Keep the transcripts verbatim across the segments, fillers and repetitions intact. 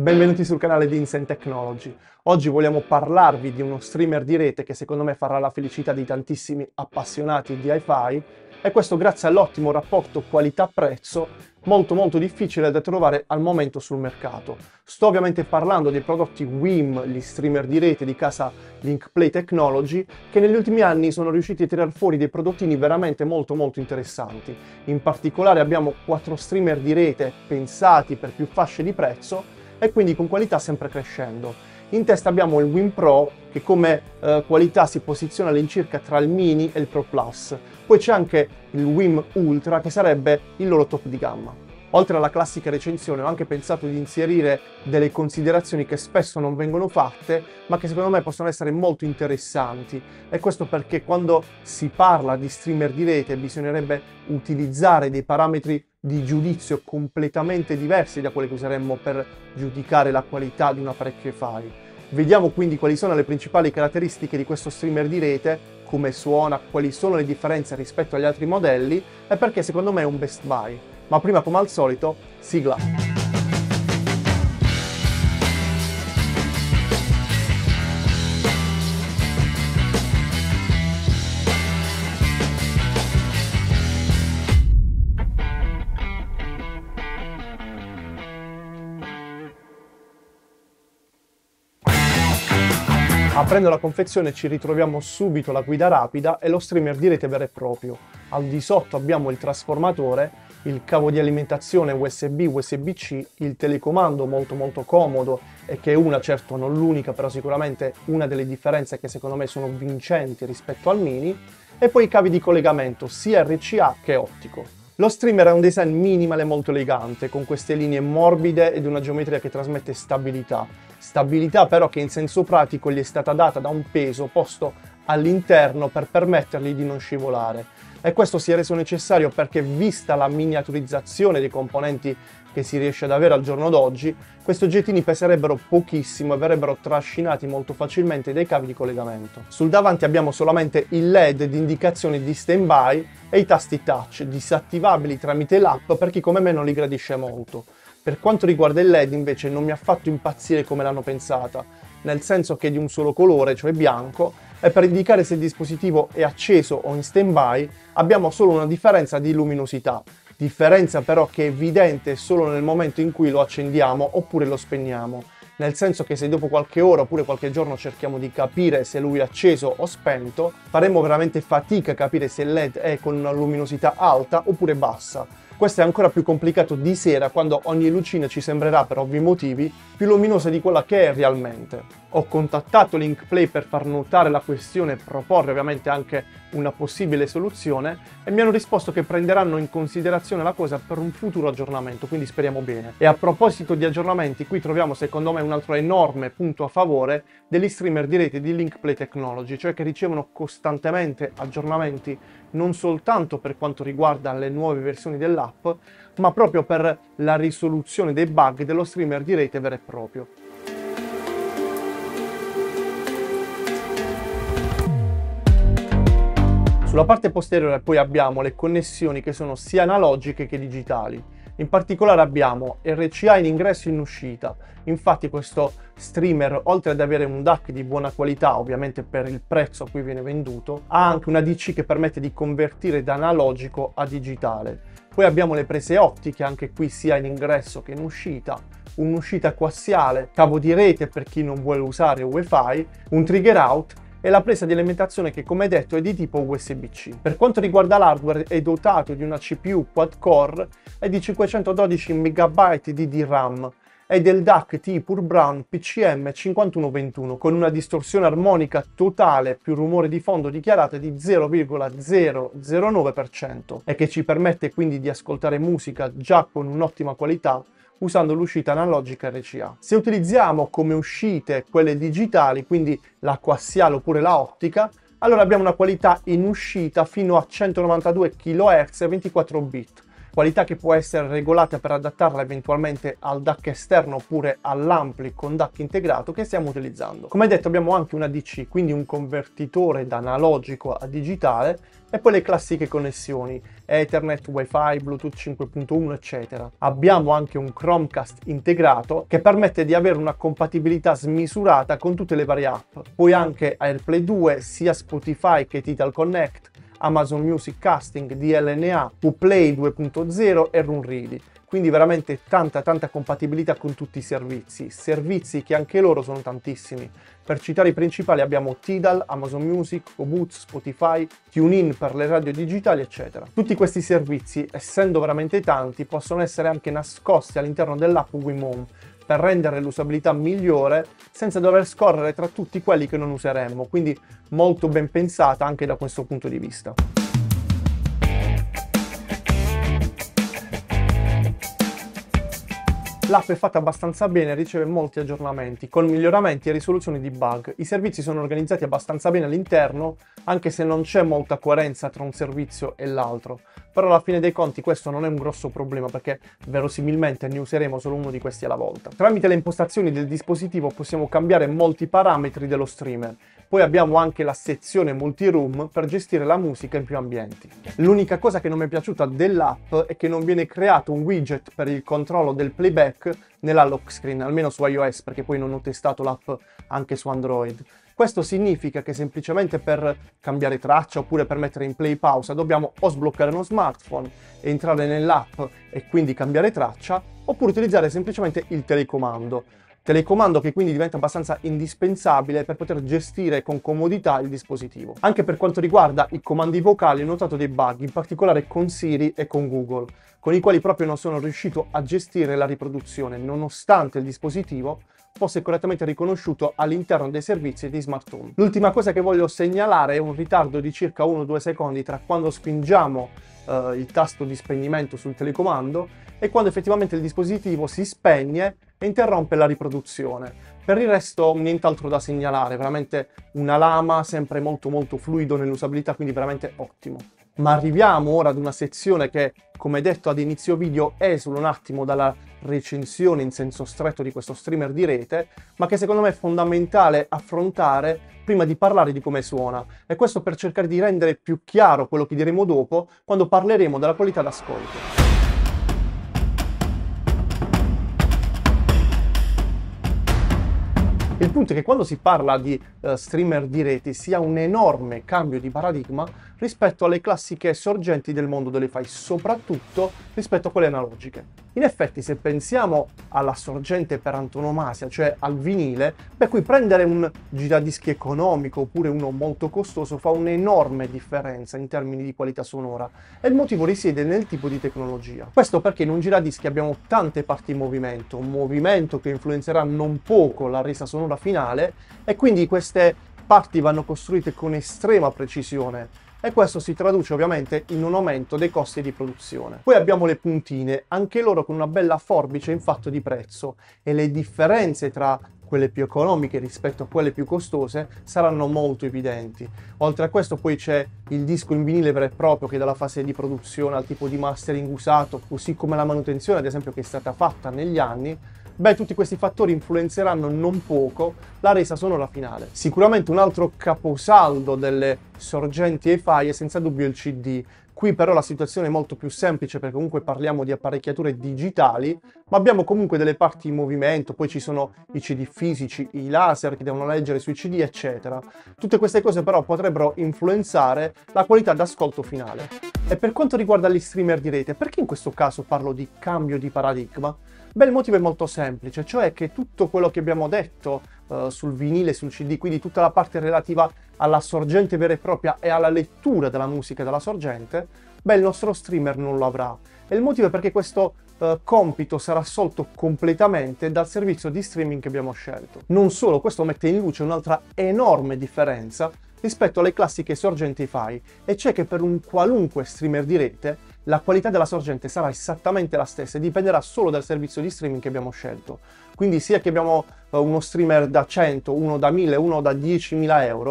Benvenuti sul canale di Insane Technology. Oggi vogliamo parlarvi di uno streamer di rete che secondo me farà la felicità di tantissimi appassionati di hi-fi, e questo grazie all'ottimo rapporto qualità-prezzo molto molto difficile da trovare al momento sul mercato. Sto ovviamente parlando dei prodotti Wiim, gli streamer di rete di casa Linkplay Technology, che negli ultimi anni sono riusciti a tirar fuori dei prodottini veramente molto molto interessanti. In particolare abbiamo quattro streamer di rete pensati per più fasce di prezzo e quindi con qualità sempre crescendo. In testa abbiamo il Wiim Pro, che come eh, qualità si posiziona all'incirca tra il Mini e il Pro Plus. Poi c'è anche il Wiim Ultra, che sarebbe il loro top di gamma. Oltre alla classica recensione ho anche pensato di inserire delle considerazioni che spesso non vengono fatte, ma che secondo me possono essere molto interessanti. E questo perché quando si parla di streamer di rete bisognerebbe utilizzare dei parametri di giudizio completamente diversi da quelli che useremmo per giudicare la qualità di un apparecchio hi-fi. Vediamo quindi quali sono le principali caratteristiche di questo streamer di rete, come suona, quali sono le differenze rispetto agli altri modelli e perché secondo me è un best buy. Ma prima, come al solito, sigla! Aprendo la confezione ci ritroviamo subito la guida rapida e lo streamer di rete vero e proprio. Al di sotto abbiamo il trasformatore, il cavo di alimentazione U S B U S B C, il telecomando molto molto comodo e che è una, certo non l'unica, però sicuramente una delle differenze che secondo me sono vincenti rispetto al Mini, e poi i cavi di collegamento sia R C A che ottico. Lo streamer ha un design minimal e molto elegante, con queste linee morbide ed una geometria che trasmette stabilità. Stabilità però che in senso pratico gli è stata data da un peso posto all'interno per permettergli di non scivolare. E questo si è reso necessario perché, vista la miniaturizzazione dei componenti che si riesce ad avere al giorno d'oggi, questi oggettini peserebbero pochissimo e verrebbero trascinati molto facilmente dai cavi di collegamento. Sul davanti abbiamo solamente il L E D di indicazione di stand-by e i tasti touch, disattivabili tramite l'app per chi come me non li gradisce molto. Per quanto riguarda il L E D invece non mi ha fatto impazzire come l'hanno pensata, nel senso che è di un solo colore, cioè bianco, e per indicare se il dispositivo è acceso o in stand-by abbiamo solo una differenza di luminosità, differenza però che è evidente solo nel momento in cui lo accendiamo oppure lo spegniamo, nel senso che se dopo qualche ora oppure qualche giorno cerchiamo di capire se lui è acceso o spento, faremo veramente fatica a capire se il L E D è con una luminosità alta oppure bassa. Questo è ancora più complicato di sera, quando ogni lucina ci sembrerà, per ovvi motivi, più luminosa di quella che è realmente. Ho contattato Linkplay per far notare la questione e proporre ovviamente anche una possibile soluzione, e mi hanno risposto che prenderanno in considerazione la cosa per un futuro aggiornamento, quindi speriamo bene. E a proposito di aggiornamenti, qui troviamo secondo me un altro enorme punto a favore degli streamer di rete di Linkplay Technology, cioè che ricevono costantemente aggiornamenti non soltanto per quanto riguarda le nuove versioni dell'app, ma proprio per la risoluzione dei bug dello streamer di rete vero e proprio. Sulla parte posteriore poi abbiamo le connessioni che sono sia analogiche che digitali. In particolare abbiamo R C A in ingresso e in uscita. Infatti questo streamer, oltre ad avere un D A C di buona qualità, ovviamente per il prezzo a cui viene venduto, ha anche una D C che permette di convertire da analogico a digitale. Poi abbiamo le prese ottiche, anche qui sia in ingresso che in uscita, un'uscita coassiale, cavo di rete per chi non vuole usare Wi-Fi, un trigger out e la presa di alimentazione che, come detto, è di tipo U S B C. Per quanto riguarda l'hardware, è dotato di una C P U quad-core e di cinquecentododici megabyte di D RAM e del D A C T Pure Brown P C M cinquantuno ventuno con una distorsione armonica totale più rumore di fondo dichiarata di zero virgola zero zero nove per cento e che ci permette quindi di ascoltare musica già con un'ottima qualità usando l'uscita analogica R C A. Se utilizziamo come uscite quelle digitali, quindi la coassiale oppure la ottica, allora abbiamo una qualità in uscita fino a centonovantadue chilohertz e ventiquattro bit, qualità che può essere regolata per adattarla eventualmente al D A C esterno oppure all'ampli con D A C integrato che stiamo utilizzando. Come detto abbiamo anche una D C, quindi un convertitore da analogico a digitale, e poi le classiche connessioni Ethernet, Wi-Fi, Bluetooth cinque punto uno eccetera. Abbiamo anche un Chromecast integrato che permette di avere una compatibilità smisurata con tutte le varie app. Poi anche AirPlay due, sia Spotify che Tidal Connect, Amazon Music Casting, D L N A, Uplay due punto zero e Runready. Quindi veramente tanta tanta compatibilità con tutti i servizi, servizi che anche loro sono tantissimi. Per citare i principali abbiamo Tidal, Amazon Music, Qobuz, Spotify, TuneIn per le radio digitali eccetera. Tutti questi servizi, essendo veramente tanti, possono essere anche nascosti all'interno dell'app Wimome per rendere l'usabilità migliore senza dover scorrere tra tutti quelli che non useremmo, quindi molto ben pensata anche da questo punto di vista. L'app è fatta abbastanza bene, riceve molti aggiornamenti, con miglioramenti e risoluzioni di bug. I servizi sono organizzati abbastanza bene all'interno, anche se non c'è molta coerenza tra un servizio e l'altro. Però alla fine dei conti questo non è un grosso problema perché verosimilmente ne useremo solo uno di questi alla volta. Tramite le impostazioni del dispositivo possiamo cambiare molti parametri dello streamer. Poi abbiamo anche la sezione multi-room per gestire la musica in più ambienti. L'unica cosa che non mi è piaciuta dell'app è che non viene creato un widget per il controllo del playback nella lock screen, almeno su iOS, perché poi non ho testato l'app anche su Android. Questo significa che semplicemente per cambiare traccia oppure per mettere in play pausa dobbiamo o sbloccare uno smartphone, entrare nell'app e quindi cambiare traccia, oppure utilizzare semplicemente il telecomando. Telecomando che quindi diventa abbastanza indispensabile per poter gestire con comodità il dispositivo. Anche per quanto riguarda i comandi vocali ho notato dei bug, in particolare con Siri e con Google, con i quali proprio non sono riuscito a gestire la riproduzione, nonostante il dispositivo fosse correttamente riconosciuto all'interno dei servizi di Smart Home. L'ultima cosa che voglio segnalare è un ritardo di circa uno due secondi tra quando spingiamo eh, il tasto di spegnimento sul telecomando e quando effettivamente il dispositivo si spegne e interrompe la riproduzione. Per il resto nient'altro da segnalare, veramente una lama, sempre molto molto fluido nell'usabilità, quindi veramente ottimo. Ma arriviamo ora ad una sezione che, come detto ad inizio video, esula un attimo dalla recensione in senso stretto di questo streamer di rete, ma che secondo me è fondamentale affrontare prima di parlare di come suona, e questo per cercare di rendere più chiaro quello che diremo dopo quando parleremo della qualità d'ascolto. Il punto è che quando si parla di uh, streamer di reti si ha un enorme cambio di paradigma rispetto alle classiche sorgenti del mondo delle file, soprattutto rispetto a quelle analogiche. In effetti, se pensiamo alla sorgente per antonomasia, cioè al vinile, per cui prendere un giradischi economico oppure uno molto costoso fa un'enorme differenza in termini di qualità sonora, e il motivo risiede nel tipo di tecnologia. Questo perché in un giradischi abbiamo tante parti in movimento, un movimento che influenzerà non poco la resa sonora finale, e quindi queste parti vanno costruite con estrema precisione, e questo si traduce ovviamente in un aumento dei costi di produzione. Poi abbiamo le puntine, anche loro con una bella forbice in fatto di prezzo, e le differenze tra quelle più economiche rispetto a quelle più costose saranno molto evidenti. Oltre a questo poi c'è il disco in vinile vero e proprio che dalla fase di produzione al tipo di mastering usato, così come la manutenzione ad esempio che è stata fatta negli anni. Beh, tutti questi fattori influenzeranno non poco la resa sonora finale. Sicuramente un altro caposaldo delle sorgenti hi-fi è senza dubbio il C D. Qui però la situazione è molto più semplice perché comunque parliamo di apparecchiature digitali, ma abbiamo comunque delle parti in movimento, poi ci sono i C D fisici, i laser che devono leggere sui C D, eccetera. Tutte queste cose però potrebbero influenzare la qualità d'ascolto finale. E per quanto riguarda gli streamer di rete, perché in questo caso parlo di cambio di paradigma? Beh, il motivo è molto semplice, cioè che tutto quello che abbiamo detto uh, sul vinile, sul C D, quindi tutta la parte relativa alla sorgente vera e propria e alla lettura della musica dalla sorgente, beh, il nostro streamer non lo avrà. E il motivo è perché questo uh, compito sarà assolto completamente dal servizio di streaming che abbiamo scelto. Non solo, questo mette in luce un'altra enorme differenza rispetto alle classiche sorgenti hi-fi, e cioè che per un qualunque streamer di rete la qualità della sorgente sarà esattamente la stessa e dipenderà solo dal servizio di streaming che abbiamo scelto. Quindi sia che abbiamo uno streamer da cento, uno da mille, uno da diecimila euro,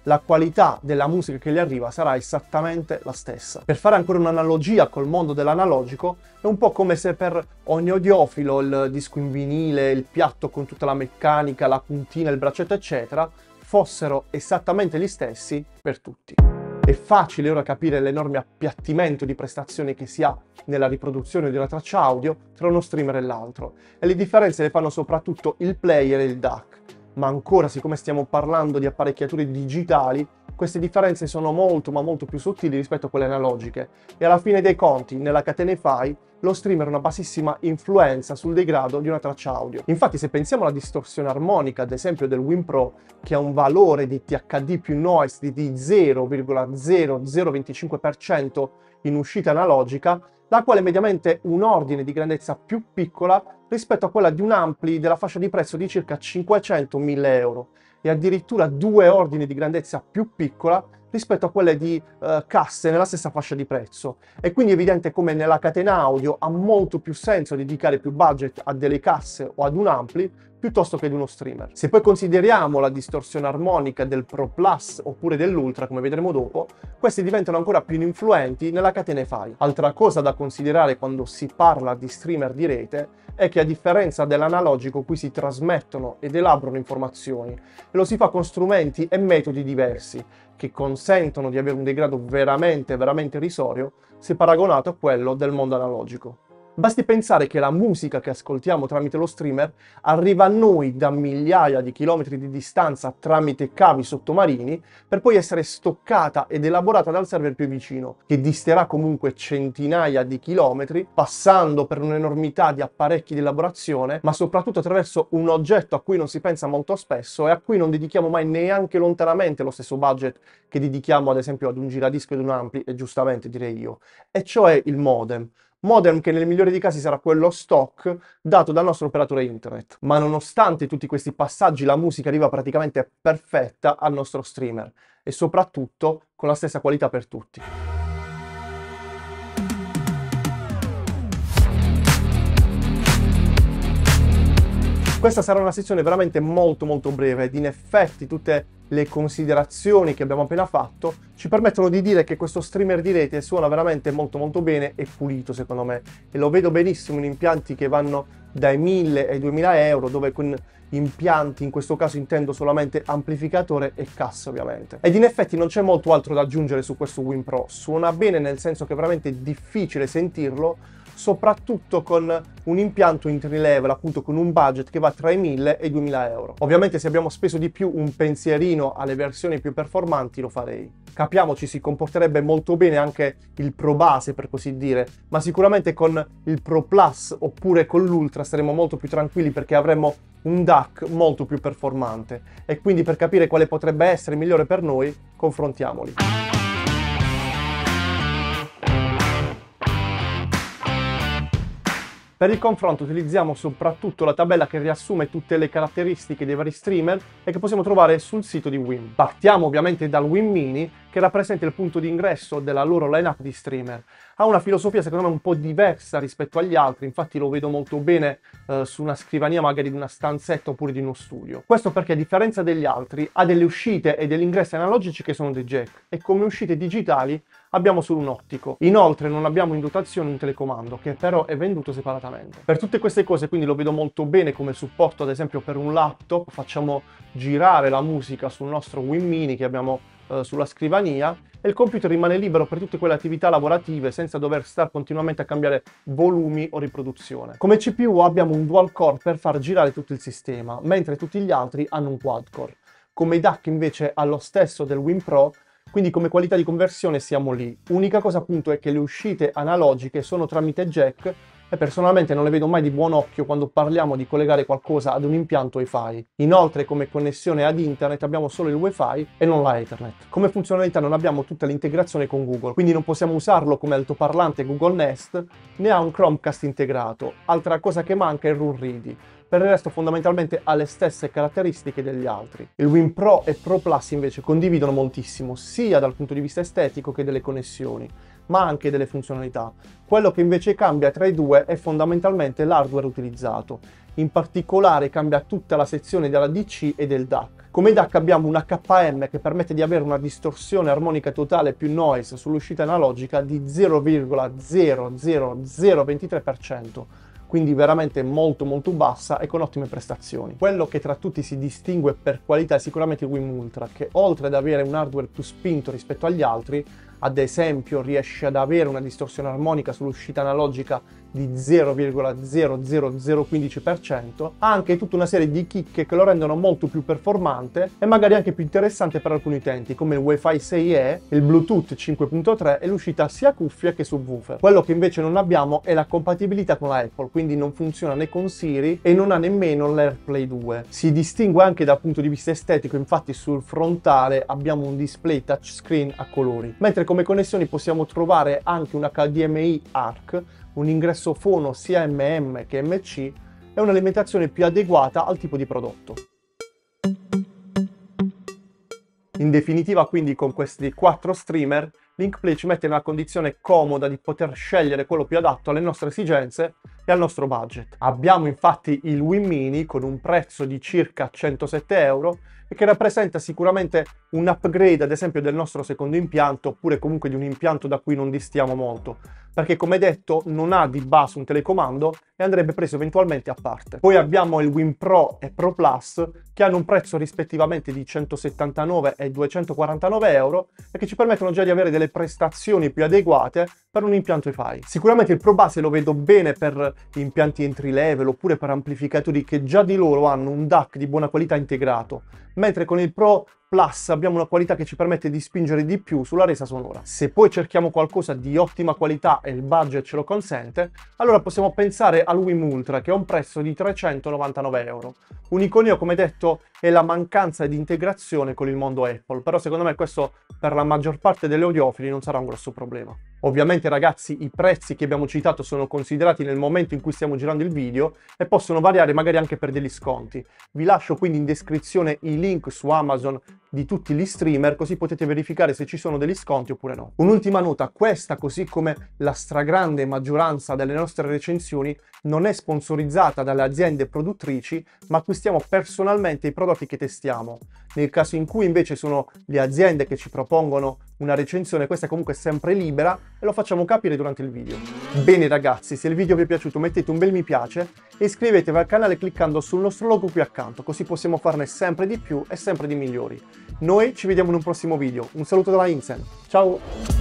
la qualità della musica che gli arriva sarà esattamente la stessa. Per fare ancora un'analogia col mondo dell'analogico, è un po' come se per ogni audiofilo il disco in vinile, il piatto con tutta la meccanica, la puntina, il braccetto eccetera, fossero esattamente gli stessi per tutti. È facile ora capire l'enorme appiattimento di prestazioni che si ha nella riproduzione di una traccia audio tra uno streamer e l'altro, e le differenze le fanno soprattutto il player e il D A C. Ma ancora, siccome stiamo parlando di apparecchiature digitali, queste differenze sono molto ma molto più sottili rispetto a quelle analogiche, e alla fine dei conti, nella catena file, lo streamer ha una bassissima influenza sul degrado di una traccia audio. Infatti, se pensiamo alla distorsione armonica, ad esempio del Win Pro, che ha un valore di T H D più noise di zero virgola zero zero venticinque per cento in uscita analogica, la quale è mediamente un ordine di grandezza più piccola rispetto a quella di un ampli della fascia di prezzo di circa cinquecento mille euro, e addirittura due ordini di grandezza più piccola rispetto a quelle di uh, casse nella stessa fascia di prezzo. È quindi evidente come nella catena audio ha molto più senso dedicare più budget a delle casse o ad un ampli piuttosto che ad uno streamer. Se poi consideriamo la distorsione armonica del Pro Plus oppure dell'Ultra, come vedremo dopo, questi diventano ancora più influenti nella catena file. Altra cosa da considerare quando si parla di streamer di rete è che, a differenza dell'analogico, qui si trasmettono ed elaborano informazioni, e lo si fa con strumenti e metodi diversi, che consentono di avere un degrado veramente, veramente irrisorio se paragonato a quello del mondo analogico. Basti pensare che la musica che ascoltiamo tramite lo streamer arriva a noi da migliaia di chilometri di distanza tramite cavi sottomarini, per poi essere stoccata ed elaborata dal server più vicino, che disterà comunque centinaia di chilometri, passando per un'enormità di apparecchi di elaborazione, ma soprattutto attraverso un oggetto a cui non si pensa molto spesso e a cui non dedichiamo mai neanche lontanamente lo stesso budget che dedichiamo ad esempio ad un giradisco ed un ampli, e giustamente direi io, e cioè il modem. Modem che nel migliore dei casi sarà quello stock dato dal nostro operatore internet. Ma nonostante tutti questi passaggi, la musica arriva praticamente perfetta al nostro streamer, e soprattutto con la stessa qualità per tutti. Questa sarà una sezione veramente molto molto breve, ed in effetti tutte le considerazioni che abbiamo appena fatto ci permettono di dire che questo streamer di rete suona veramente molto molto bene e pulito, secondo me, e lo vedo benissimo in impianti che vanno dai mille ai duemila euro, dove con impianti, in questo caso intendo solamente amplificatore e cassa ovviamente. Ed in effetti non c'è molto altro da aggiungere su questo Win Pro. Suona bene nel senso che è veramente difficile sentirlo, soprattutto con un impianto entry level, appunto con un budget che va tra i mille e i duemila euro. Ovviamente se abbiamo speso di più un pensierino alle versioni più performanti lo farei. Capiamoci, si comporterebbe molto bene anche il Pro base, per così dire, ma sicuramente con il Pro Plus oppure con l'Ultra saremo molto più tranquilli, perché avremo un D A C molto più performante, e quindi per capire quale potrebbe essere migliore per noi, confrontiamoli. Per il confronto utilizziamo soprattutto la tabella che riassume tutte le caratteristiche dei vari streamer e che possiamo trovare sul sito di Win. Partiamo ovviamente dal Win Mini, che rappresenta il punto di ingresso della loro lineup di streamer. Ha una filosofia secondo me un po' diversa rispetto agli altri, infatti lo vedo molto bene eh, su una scrivania magari di una stanzetta oppure di uno studio. Questo perché, a differenza degli altri, ha delle uscite e degli ingressi analogici che sono dei jack, e come uscite digitali abbiamo solo un ottico. Inoltre non abbiamo in dotazione un telecomando, che però è venduto separatamente. Per tutte queste cose quindi lo vedo molto bene come supporto, ad esempio per un laptop. Facciamo girare la musica sul nostro Win Mini che abbiamo eh, sulla scrivania, e il computer rimane libero per tutte quelle attività lavorative senza dover stare continuamente a cambiare volumi o riproduzione. Come C P U abbiamo un dual core per far girare tutto il sistema, mentre tutti gli altri hanno un quad core. Come D A C invece ha lo stesso del Win Pro, quindi come qualità di conversione siamo lì. Unica cosa appunto è che le uscite analogiche sono tramite jack, e personalmente non le vedo mai di buon occhio quando parliamo di collegare qualcosa ad un impianto Wi-Fi. Inoltre come connessione ad internet abbiamo solo il Wi-Fi e non la Ethernet. Come funzionalità non abbiamo tutta l'integrazione con Google, quindi non possiamo usarlo come altoparlante Google Nest, né ha un Chromecast integrato. Altra cosa che manca è il RU R I D I. Per il resto fondamentalmente ha le stesse caratteristiche degli altri. Il Win Pro e Pro Plus invece condividono moltissimo, sia dal punto di vista estetico che delle connessioni, ma anche delle funzionalità. Quello che invece cambia tra i due è fondamentalmente l'hardware utilizzato. In particolare cambia tutta la sezione della D C e del D A C. Come D A C abbiamo un H M che permette di avere una distorsione armonica totale più noise sull'uscita analogica di zero virgola zero zero zero ventitré per cento, quindi veramente molto molto bassa e con ottime prestazioni. Quello che tra tutti si distingue per qualità è sicuramente il Win Ultra, che oltre ad avere un hardware più spinto rispetto agli altri, ad esempio riesce ad avere una distorsione armonica sull'uscita analogica di zero virgola zero zero zero quindici per cento, ha anche tutta una serie di chicche che lo rendono molto più performante e magari anche più interessante per alcuni utenti, come il Wi-Fi sei E, il Bluetooth cinque punto tre e l'uscita sia cuffia che subwoofer. Quello che invece non abbiamo è la compatibilità con la Apple, quindi non funziona né con Siri e non ha nemmeno l'AirPlay due. Si distingue anche dal punto di vista estetico, infatti sul frontale abbiamo un display touchscreen a colori, mentre come connessioni possiamo trovare anche un H D M I A R C, un ingresso fono sia M M che M C e un'alimentazione più adeguata al tipo di prodotto. In definitiva, quindi, con questi quattro streamer, Linkplay ci mette nella condizione comoda di poter scegliere quello più adatto alle nostre esigenze e al nostro budget. Abbiamo infatti il Win Mini con un prezzo di circa centosette euro e che rappresenta sicuramente un upgrade ad esempio del nostro secondo impianto, oppure comunque di un impianto da cui non distiamo molto, perché come detto non ha di base un telecomando e andrebbe preso eventualmente a parte. Poi abbiamo il Win Pro e Pro Plus che hanno un prezzo rispettivamente di centosettantanove e duecentoquarantanove euro e che ci permettono già di avere delle prestazioni più adeguate per un impianto Wi-Fi. Sicuramente il Pro Base lo vedo bene per impianti entry level oppure per amplificatori che già di loro hanno un D A C di buona qualità integrato, mentre con il Pro Plus abbiamo una qualità che ci permette di spingere di più sulla resa sonora. Se poi cerchiamo qualcosa di ottima qualità e il budget ce lo consente, allora possiamo pensare al Win Ultra che ha un prezzo di trecentonovantanove euro. Un iconio, come detto, è la mancanza di integrazione con il mondo Apple, però secondo me questo per la maggior parte degli audiofili non sarà un grosso problema. Ovviamente ragazzi, i prezzi che abbiamo citato sono considerati nel momento in cui stiamo girando il video e possono variare magari anche per degli sconti. Vi lascio quindi in descrizione i link su Amazon di tutti gli streamer, così potete verificare se ci sono degli sconti oppure no. Un'ultima nota: questa, così come la stragrande maggioranza delle nostre recensioni, non è sponsorizzata dalle aziende produttrici, ma acquistiamo personalmente i prodotti che testiamo. Nel caso in cui invece sono le aziende che ci propongono una recensione, questa è comunque sempre libera e lo facciamo capire durante il video. Bene ragazzi, se il video vi è piaciuto mettete un bel mi piace e iscrivetevi al canale cliccando sul nostro logo qui accanto, così possiamo farne sempre di più e sempre di migliori. Noi ci vediamo in un prossimo video. Un saluto dalla Insen. Ciao!